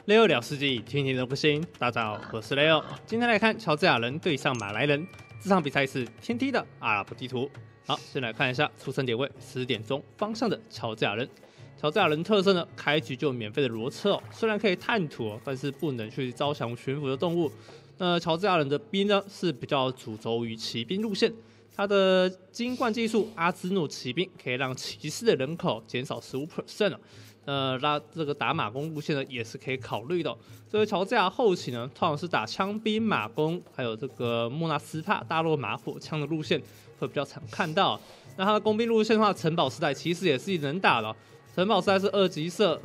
Leo 聊世界，听听都不行。大家好，我是 Leo。今天来看乔治亚人对上马来人，这场比赛是天梯的阿拉伯地图。好，先来看一下出生点位10点钟方向的乔治亚人。乔治亚人特色呢，开局就有免费的骡车哦，虽然可以探图哦，但是不能去招降驯服的动物。那乔治亚人的兵呢是比较主轴于骑兵路线，他的金冠技术阿兹诺骑兵可以让骑士的人口减少15%哦。那这个打马弓路线呢，也是可以考虑的哦。这个乔治亚后期呢，通常是打枪兵、马弓，还有这个莫纳斯帕、大洛马火枪的路线会比较常看到哦。那他的工兵路线的话，城堡时代其实也是能打的哦。城堡时代是二级射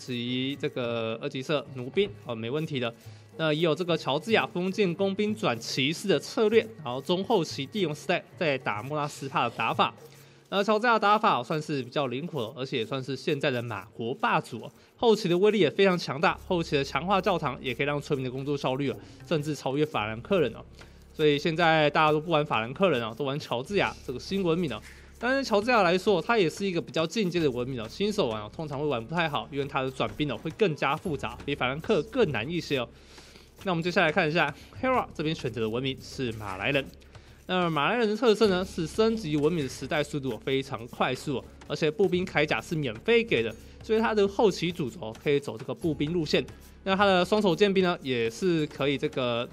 弩兵哦，没问题的。那也有这个乔治亚封建工兵转骑士的策略，然后中后期帝王时代再打莫纳斯帕的打法。乔治亚打法算是比较灵活，而且也算是现在的马国霸主哦。后期的威力也非常强大，后期的强化教堂也可以让村民的工作效率甚至超越法兰克人哦。所以现在大家都不玩法兰克人哦，都玩乔治亚这个新文明哦。但是乔治亚来说，它也是一个比较进阶的文明哦，新手玩通常会玩不太好，因为它的转兵会更加复杂，比法兰克更难一些哦。那我们接下来看一下 Hera 这边选择的文明是马来人。那马来人的特色呢是升级文明的时代速度非常快速哦，而且步兵铠甲是免费给的，所以它的后期主轴可以走这个步兵路线。那它的双手剑兵呢也是可以这个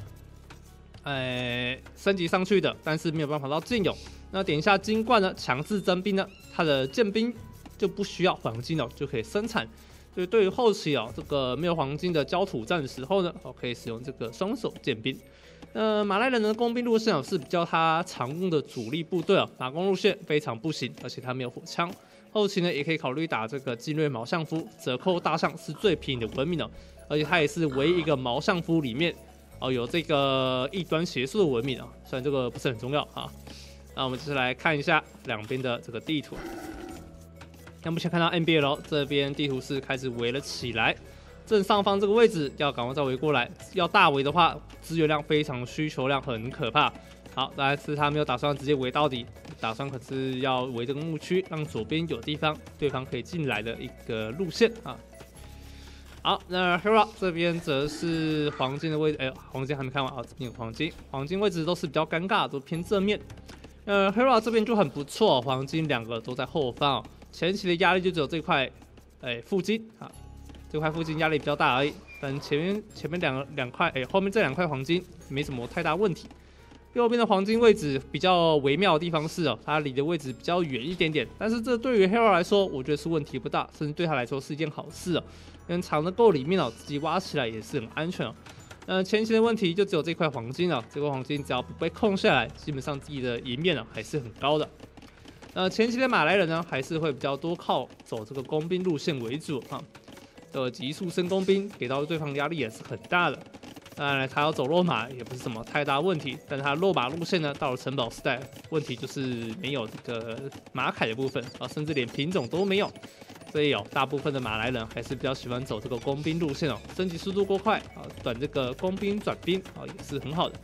升级上去的，但是没有办法到剑勇。那点一下金冠呢，强制征兵呢，它的剑兵就不需要黄金就可以生产。所以对于后期这个没有黄金的焦土战的时候呢，可以使用这个双手剑兵。马来人的工兵路线是比较他常用的主力部队马弓路线非常不行，而且他没有火枪。后期呢也可以考虑打这个精锐毛相夫，折扣大象是最便宜的文明而且他也是唯一一个毛相夫里面有这个异端邪术的文明虽然这个不是很重要那我们就是来看一下两边的这个地图。那目前看到 NBL 这边地图是开始围了起来。正上方这个位置要赶快再围过来，要大围的话，资源量非常，需求量很可怕。好，但是他没有打算直接围到底，打算可是要围这个牧区，让左边有地方，对方可以进来的一个路线好，那 Hera 这边则是黄金的位置，黄金还没看完这边有黄金位置都是比较尴尬，都偏正面。Hera 这边就很不错，黄金两个都在后方前期的压力就只有这块，附近这块附近压力比较大而已，但前面两块，后面这2块黄金没什么太大问题。右边的黄金位置比较微妙的地方是它离的位置比较远一点点，但是这对于 Hera 来说，我觉得是问题不大，甚至对他来说是一件好事因为藏得够里面自己挖起来也是很安全前期的问题就只有这块黄金这块黄金只要不被控下来，基本上自己的赢面还是很高的。前期的马来人呢，还是会比较多靠走这个工兵路线为主急速升工兵给到对方压力也是很大的。当然，他要走落马也不是什么太大问题，但是他落马路线呢，到了城堡时代，问题就是没有这个马铠的部分甚至连品种都没有。所以大部分的马来人还是比较喜欢走这个工兵路线升级速度够快短这个工兵转兵也是很好的。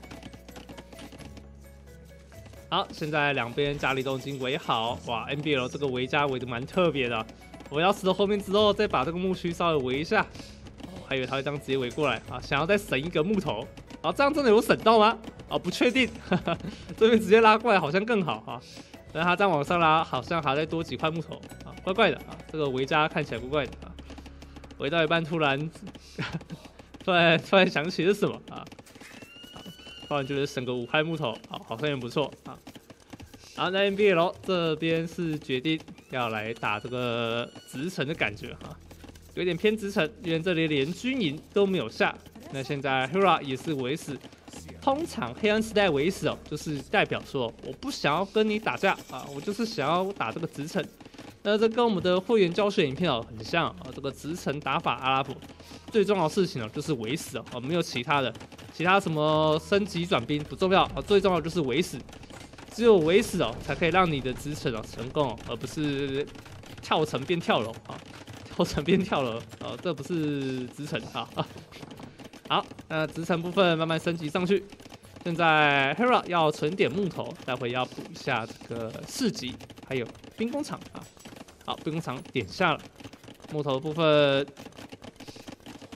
好，现在两边家里都已经围好，哇 ，NBL 这个围家围的蛮特别的。我要死到后面之后，再把这个牧区稍微围一下。我还以为他会这样直接围过来想要再省一个木头。这样真的有省到吗？不确定。这边直接拉过来好像更好但他这样往上拉，好像还再多几块木头怪怪的这个围家看起来怪怪的围到一半突然突然想起是什么突然觉得省个5块木头好像也不错好，那 NBL 这边是决定要来打这个直城的感觉有点偏直城，因为这里连军营都没有下。那现在 Hera 也是围死，通常黑暗时代围死就是代表说我不想要跟你打架我就是想要打这个直城。那这跟我们的会员教学影片很像这个直城打法阿拉伯最重要的事情就是围死没有其他的，其他什么升级转兵不重要最重要的就是围死。只有围死才可以让你的直城成功而不是跳城变跳楼跳城变跳楼这不是直城好，那直城部分慢慢升级上去。现在 Hera 要存点木头，待会要补一下这个市集，还有兵工厂好，兵工厂点下了木头的部分。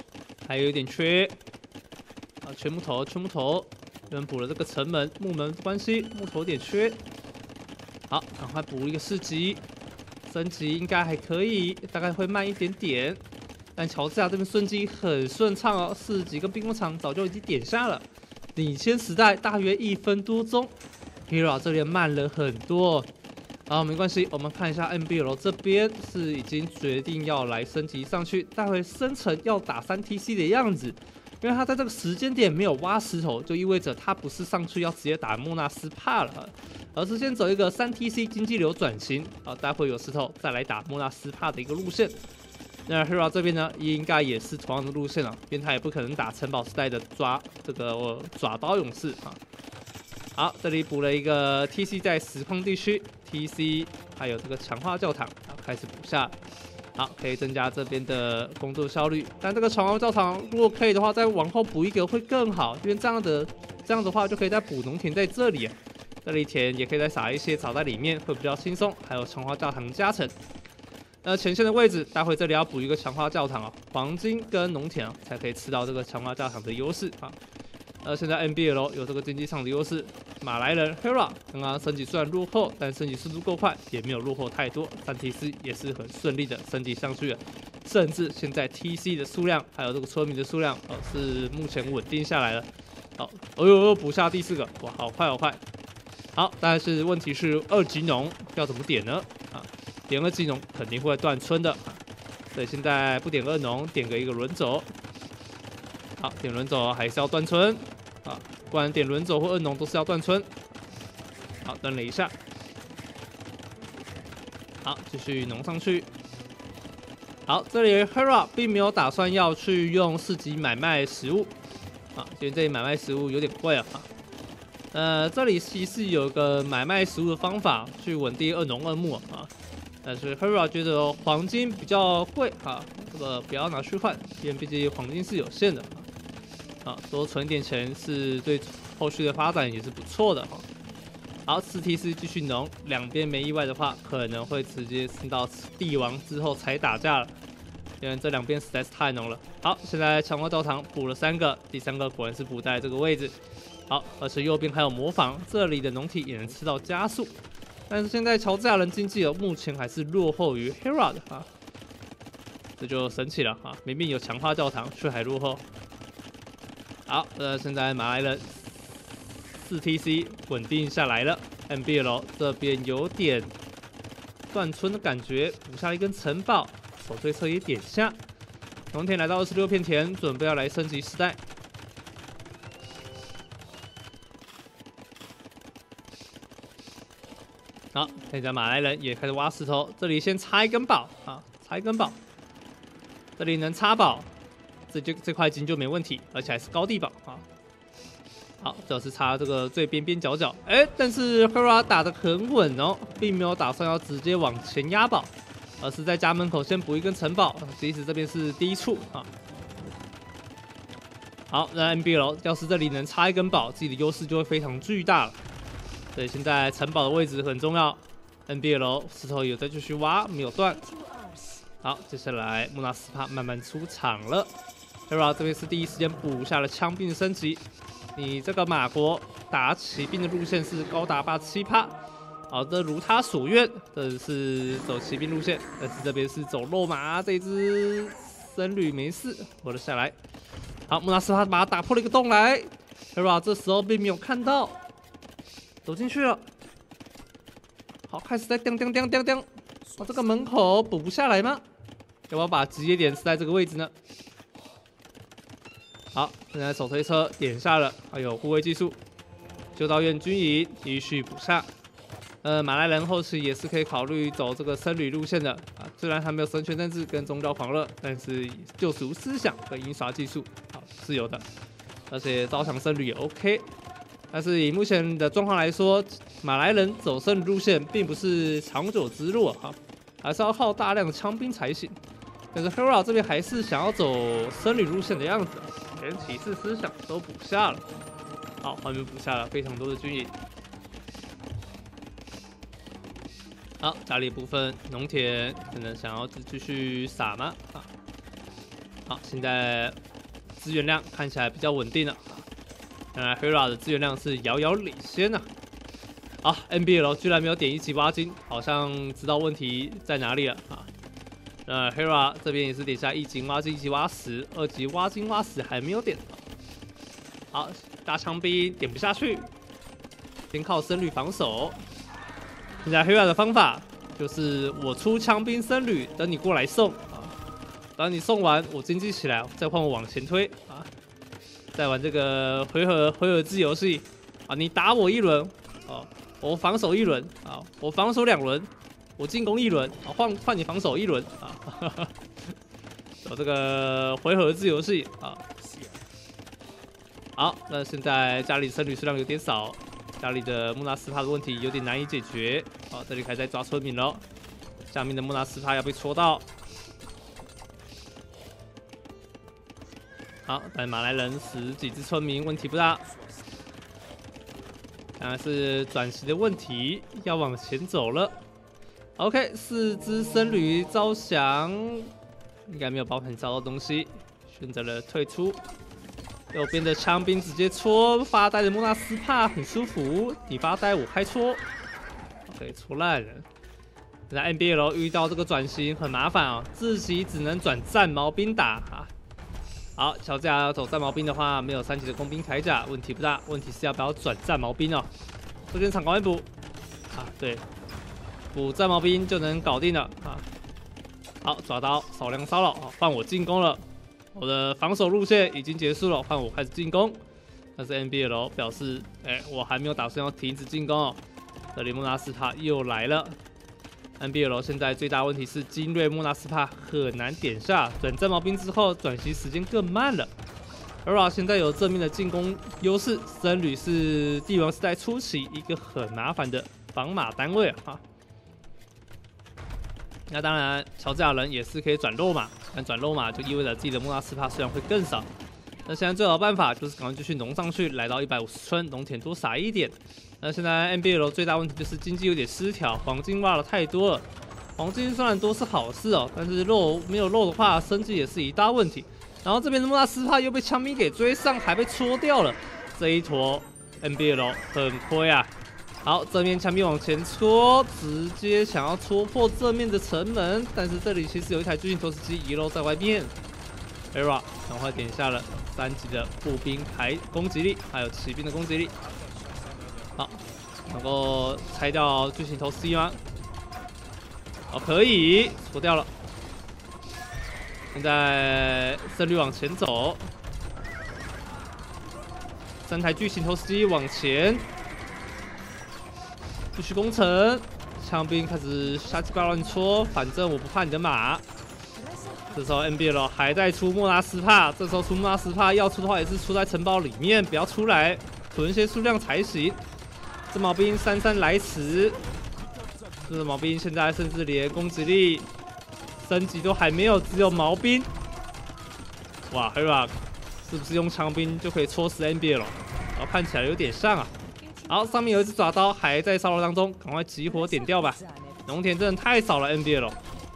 还有一点缺。啊，缺木头，缺木头。有人补了这个城门、木门的关系，木头有点缺。好，赶快补一个4级，升级应该还可以，大概会慢一点点。但乔治亚这边升级很顺畅哦，4级跟兵工厂早就已经点下了，领先时代大约1分多钟。Hera 这边慢了很多。好，没关系，我们看一下 NBL 这边是已经决定要来升级上去，待会升成要打3TC 的样子。因为他在这个时间点没有挖石头，就意味着他不是上去要直接打莫纳斯帕了，而是先走一个3TC 经济流转型，待会有石头再来打莫纳斯帕的一个路线。那 Hera 这边呢，应该也是同样的路线啊，因为他也不可能打城堡时代的爪刀勇士啊。好，这里补了一个 TC 在实况地区 TC， 还有这个强化教堂，开始补下。好，可以增加这边的工作效率。但这个强化教堂如果可以的话，再往后补一个会更好，因为这样的话就可以再补农田在这里，这里田也可以再撒一些草在里面，会比较轻松。还有强化教堂加成。那前线的位置，待会这里要补一个强化教堂黄金跟农田才可以吃到这个强化教堂的优势啊。现在 NBL 有这个经济上的优势，马来人 Hera 刚刚升级虽然落后，但升级速度够快，也没有落后太多。3TC 也是很顺利的升级上去了，甚至现在 TC 的数量还有这个村民的数量是目前稳定下来了。好，补下第4个，哇，好快好快。好，但是问题是2级农要怎么点呢？点2级农肯定会断村的，所以现在不点2农，点个一个轮走。好，点轮走还是要断村啊，不然点轮走或2农都是要断村。好，等了一下，好，继续农上去。好，这里 Hera 并没有打算要去用4级买卖食物啊，因为这里买卖食物有点贵啊。这里其实有个买卖食物的方法去稳定2农2牧啊，但是 Hera 觉得黄金比较贵啊，这个不要拿去换，因为毕竟黄金是有限的。多存一点钱是对后续的发展也是不错的。好，4TC 继续农，两边没意外的话，可能会直接升到帝王之后才打架了，因为这两边实在是太浓了。好，现在强化教堂补了3个，第3个果然是补在这个位置。好，而且右边还有模仿，这里的农体也能吃到加速。但是现在乔治亚人经济目前还是落后于 Hera 的啊，这就神奇了啊！明明有强化教堂，却还落后。好，现在马来人4TC 稳定下来了 ，NBL 这边有点断村的感觉，补下一根城堡，手推车也点下，农田来到26片田，准备要来升级时代。好，现在马来人也开始挖石头，这里先插一根宝啊，插一根宝，这里能插宝。这块金就没问题，而且还是高地宝啊。好，这是插这个最边边角角，但是 Hera 打得很稳哦，并没有打算要直接往前压宝，而是在家门口先补一根城堡，即使这边是低处啊。好，那 NBL 要是这里能插一根宝，自己的优势就会非常巨大了。所以现在城堡的位置很重要 ，NBL 石头有在继续挖，没有断。好，接下来莫纳斯帕慢慢出场了。Hera 这边是第一时间补下了枪兵升级，你这个马国打骑兵的路线是高达87%，好的，如他所愿，这是走骑兵路线，但是这边是走肉马，这只僧侣没事，活了下来。好，莫纳斯帕把他打破了一个洞来 ，Hera 这时候并没有看到，走进去了。好，开始在叮，这个门口补不下来吗？要不要把直接点是在这个位置呢？好，现在手推车点下了，还有护卫技术，修道院军营继续补下。马来人后期也是可以考虑走这个僧侣路线的啊，虽然还没有神权政治跟宗教狂热，但是救赎思想和印刷技术好是有的，而且招降僧侣也 OK。但是以目前的状况来说，马来人走僧侣路线并不是长久之路啊，还是要靠大量的枪兵才行。但是 Hera 这边还是想要走僧侣路线的样子，连骑士思想都补下了。好，画面补下了非常多的军营。好，家里部分农田可能想要继续撒吗？好，现在资源量看起来比较稳定了。原来 Hera 的资源量是遥遥领先啊。好 ，NBL 居然没有点1级挖金，好像知道问题在哪里了啊。Hera 这边也是点下1级挖金、1级挖石、2级挖金挖石还没有点。好，大枪兵点不下去，先靠僧侣防守。现在 Hera 的方法就是我出枪兵僧侣，等你过来送啊。等你送完，我经济起来，再换我往前推啊。再玩这个回合制游戏啊，你打我1轮哦。我防守1轮啊，我防守2轮，我进攻1轮啊，换你防守1轮啊，有这个回合制游戏啊。好，那现在家里僧侣数量有点少，家里的穆纳斯帕的问题有点难以解决。好，这里开始在抓村民了，下面的穆纳斯帕要被戳到。好，但马来人10几只村民问题不大。当然是转型的问题，要往前走了。OK， 4只僧侣招降，应该没有包含找到东西，选择了退出。右边的枪兵直接戳，发呆的莫纳斯帕很舒服，你发呆我开戳。OK， 戳烂了。在 NBL 遇到这个转型很麻烦哦，自己只能转战矛兵打啊。好，乔治亚要走战矛兵的话，没有3级的工兵铠甲，问题不大。问题是要不要转战矛兵哦？这边场赶快补啊！对，补战矛兵就能搞定了啊！好，抓到少量骚扰，换我进攻了。我的防守路线已经结束了，换我开始进攻。但是 NBL 表示，我还没有打算要停止进攻哦。这里莫纳斯帕又来了。NBL 现在最大问题是精锐莫纳斯帕很难点下，转战矛兵之后转型时间更慢了。Hera 现在有正面的进攻优势，僧侣是帝王时代初期一个很麻烦的防马单位啊。那当然，乔治亚人也是可以转肉马，但转肉马就意味着自己的莫纳斯帕数量会更少。那现在最好的办法就是赶快继续农上去，来到150村，农田多撒一点。那现在 NBL 最大问题就是经济有点失调，黄金挖的太多了。黄金虽然多是好事哦，但是肉没有肉的话，生计也是一大问题。然后这边的莫纳斯帕又被枪兵给追上，还被戳掉了。这一坨 NBL 很亏啊。好，正面枪兵往前戳，直接想要戳破正面的城门，但是这里其实有一台巨型投石机遗漏在外面。Hera 赶快点下了3级的步兵攻击力，还有骑兵的攻击力。好，能够拆掉巨型头 C 吗？哦，可以，戳掉了。现在僧侣往前走，3台巨型投石机往前，继续攻城。枪兵开始瞎鸡巴乱戳，反正我不怕你的马。这时候 NBL 还在出莫纳斯帕，这时候出莫纳斯帕要出的话也是出在城堡里面，不要出来，囤些数量才行。这毛兵姗姗来迟，这毛兵现在甚至连攻击力升级都还没有，只有毛兵。哇 ，Hera 是不是用枪兵就可以戳死 NBL 了？然后看起来有点像啊。好，上面有一只爪刀还在烧肉当中，赶快集火点掉吧。农田真的太少了 NBL。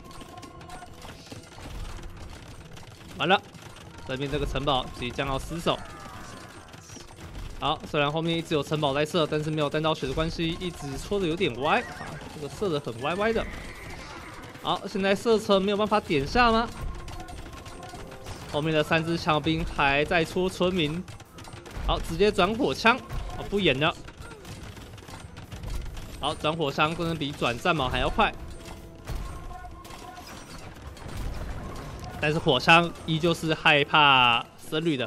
完了，这边这个城堡即将要失守。好，虽然后面一直有城堡在射，但是没有弹到血的关系，一直戳的有点歪啊，这个射的很歪歪的。好，现在射程没有办法点下吗？后面的3只枪兵还在戳村民。好，直接转火枪，哦，不演了。好，转火枪真的比转战矛还要快。但是火枪依旧是害怕僧侣的。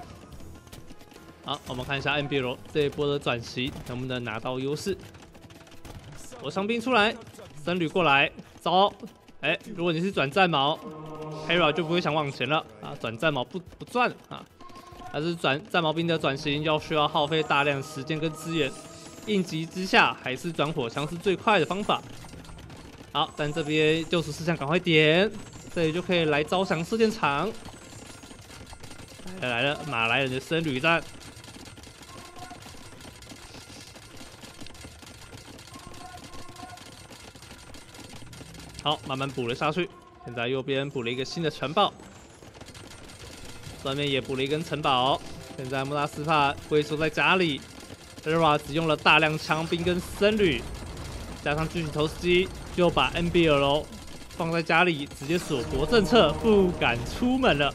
好，我们看一下 NBL 这一波的转型能不能拿到优势。火枪兵出来，僧侣过来，招。如果你是转战矛 ，Hera 就不会想往前了啊，转战矛不转啊。但是转战矛兵的转型需要耗费大量时间跟资源，应急之下还是转火枪是最快的方法。好，但这边救赎事项赶快点。这里就可以来招降射箭场。来了，马来人的僧侣战。好，慢慢补了下去。现在右边补了一个新的城堡。 上面也补了一根城堡。现在穆拉斯帕龟缩在家里 ，Hera 只用了大量枪兵跟僧侣，加上巨型投石机，就把 NBL 放在家里，直接锁国政策，不敢出门了。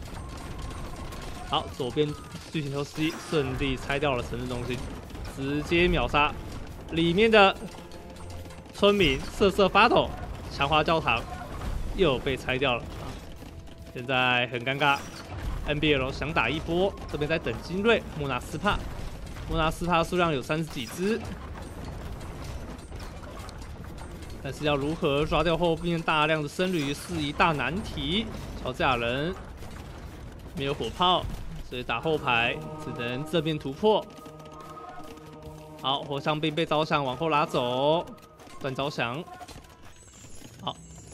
好，左边巨型投石机顺利拆掉了城市中心，直接秒杀里面的村民，瑟瑟发抖。强化教堂又被拆掉了。现在很尴尬 ，NBL 想打一波，这边在等精锐莫纳斯帕，莫纳斯帕数量有30几只，但是要如何抓掉后面大量的僧侣是一大难题。乔治亚人没有火炮，所以打后排只能正面突破。好，火枪兵被招降往后拉走，断招降。好。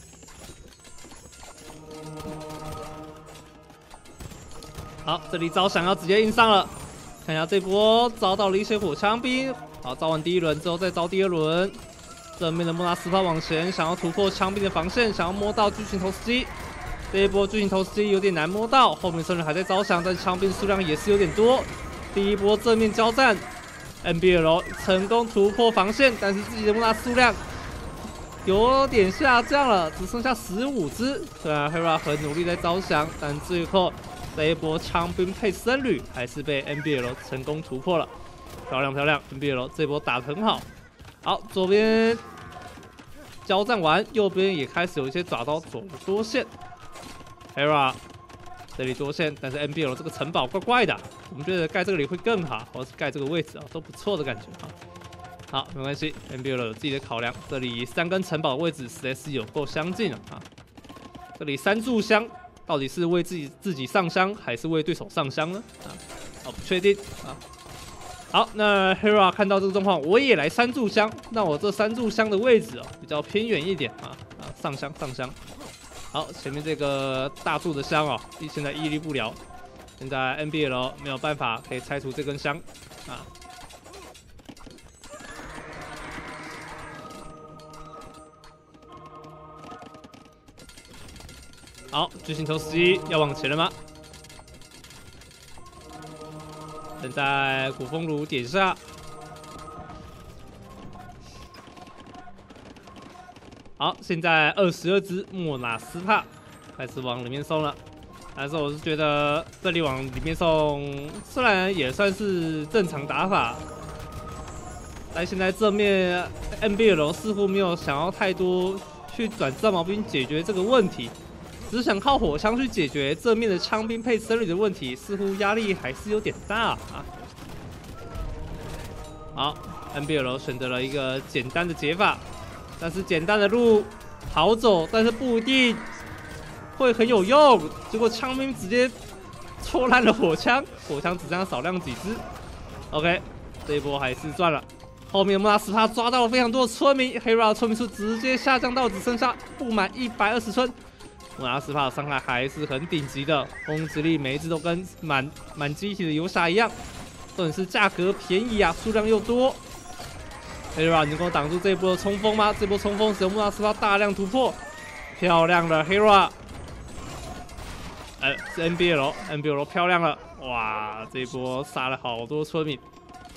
好，这里招降要直接硬上了，看一下这波招到了一些火枪兵。好，招完第一轮之后再招第二轮。正面的莫纳斯帕往前，想要突破枪兵的防线，想要摸到巨型投石机。这一波巨型投石机有点难摸到，后面僧人还在招降，但枪兵数量也是有点多。第一波正面交战 ，NBL 成功突破防线，但是自己的莫纳数量有点下降了，只剩下15只。虽然 Hera 很努力在招降，但最后。 这一波枪兵配僧侣还是被 NBL 成功突破了，漂亮漂亮 ！NBL 这波打得很好。好，左边交战完，右边也开始有一些爪刀走了多线。Hera 这里多线，但是 NBL 这个城堡怪怪的，我们觉得盖这个里会更好，或者是盖这个位置啊，都不错的感觉啊。好，没关系 ，NBL 有自己的考量，这里3根城堡的位置实在是有够相近了啊。这里3炷香。 到底是为自己上香，还是为对手上香呢？啊，好不确定啊。好，那 Hera 看到这个状况，我也来3炷香。那我这3炷香的位置哦，比较偏远一点啊，上香上香。好，前面这个大柱的香哦，现在屹立不了。现在 NBL 没有办法可以拆除这根香啊。 好，巨型投石机要往前了吗？现在古风炉点下。好，现在22只莫纳斯帕开始往里面送了，但是我是觉得这里往里面送，虽然也算是正常打法，但现在正面 NBL 似乎没有想要太多去转战矛兵解决这个问题。 只想靠火枪去解决正面的枪兵配僧侣的问题，似乎压力还是有点大啊。好 ，NBL 选择了一个简单的解法，但是简单的路好走，但是不一定会很有用。结果枪兵直接戳烂了火枪，火枪只剩下少量几只。OK， 这一波还是赚了。后面莫纳斯帕抓到了非常多的村民 ，Hera 的村民数直接下降到只剩下不满120村。 莫纳斯帕的伤害还是很顶级的，攻击力每一只都跟满机体的游侠一样，重点是价格便宜啊，数量又多。Hera 能够挡住这一波的冲锋吗？这波冲锋使用莫纳斯帕大量突破，漂亮的 Hera。是 NBL 漂亮了，哇，这一波杀了好多村民。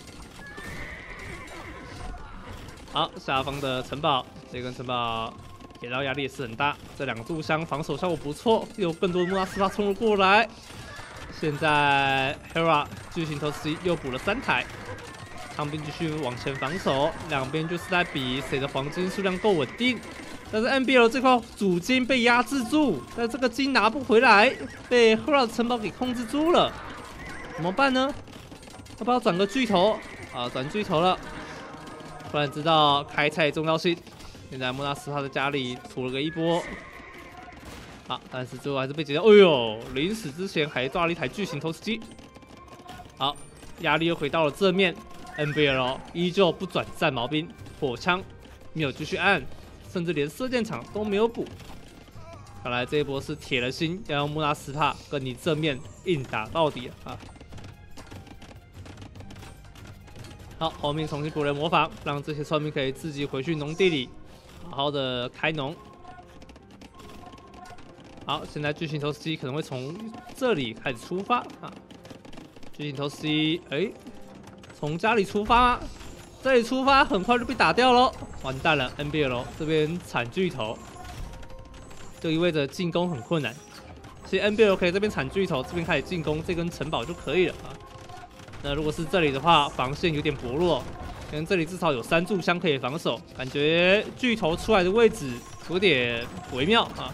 好，下方的城堡，这根城堡。 给到压力也是很大，这2炷香防守效果不错，有更多的莫纳斯帕冲了过来。现在 Hera 巨型投石机又补了3台，枪兵继续往前防守，两边就是在比谁的黄金数量够稳定。但是 NBL 这块主金被压制住，但这个金拿不回来，被 Hera 的城堡给控制住了，怎么办呢？要不要转个巨头啊？转巨头了，突然知道开采重要性。 现在莫纳斯帕在家里吐了个一波，好，但是最后还是被解掉。哎呦，临死之前还抓了一台巨型投石机。好，压力又回到了正面 ，NBL 依旧不转战矛兵，火枪没有继续按，甚至连射箭场都没有补。看来这一波是铁了心要用莫纳斯帕跟你正面硬打到底啊！好，后面重新补了魔法，让这些村民可以自己回去农地里。 好好的开农， 好，现在巨型头 C 可能会从这里开始出发啊。巨型头 C， 从家里出发吗？这里出发很快就被打掉喽，完蛋了 ！NBL 这边惨巨头，就意味着进攻很困难。其实 NBL 可以这边惨巨头，这边开始进攻这根城堡就可以了啊。那如果是这里的话，防线有点薄弱，可能这里至少有3炷香可以防守，感觉巨头出来的位置有点微妙啊，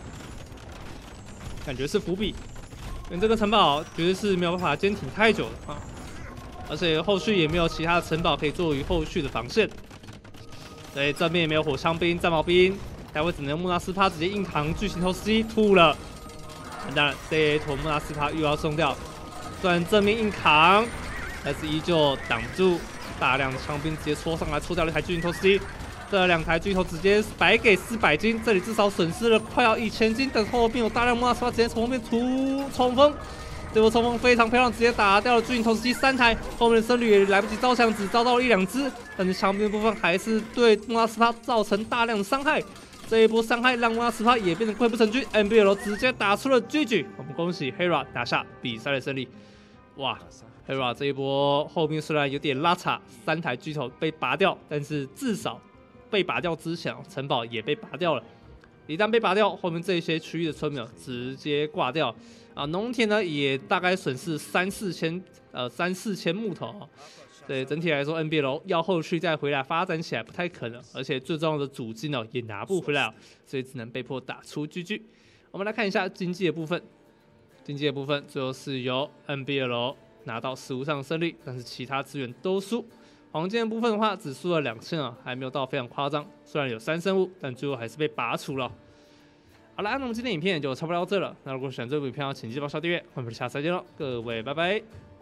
感觉是伏笔。因为这个城堡绝对是没有办法坚挺太久的啊。而且后续也没有其他的城堡可以作为后续的防线，所以正面也没有火枪兵、战矛兵，待会只能木纳斯帕直接硬扛巨型头 C 吐了。完蛋了，这一坨木纳斯帕又要送掉。虽然正面硬扛，但是依旧挡住大量的枪兵直接戳上来，戳掉了一台巨型头 C。这2台巨头直接白给400金，这里至少损失了快要1000金，但后面有大量木纳斯帕直接从后面冲锋。这波冲锋非常漂亮，直接打掉了巨型头 C 3台，后面的僧侣也来不及招枪，只招到了1、2只，但是枪兵的部分还是对木纳斯帕造成大量的伤害。这一波伤害让木纳斯帕也变成溃不成军 ，NBL 直接打出了GG，我们恭喜 Hera 拿下比赛的胜利。哇 ，Hera 这一波后面虽然有点拉扯，3台巨头被拔掉，但是至少被拔掉之前，城堡也被拔掉了。一旦被拔掉，后面这些区域的村民直接挂掉。啊，农田呢也大概损失3、4千木头啊。对整体来说 ，NBL 要后续再回来发展起来不太可能，而且最重要的主金也拿不回来，所以只能被迫打出 GG。我们来看一下经济的部分，经济的部分最后是由 NBL 拿到实物上的胜利，但是其他资源都输。黄金的部分的话，只输了2000啊，还没有到非常夸张。虽然有3生物，但最后还是被拔除了。好了，那我们今天影片就差不多到这了。那如果喜欢这部影片，请记得帮我订阅，我们下次再见喽，各位拜拜。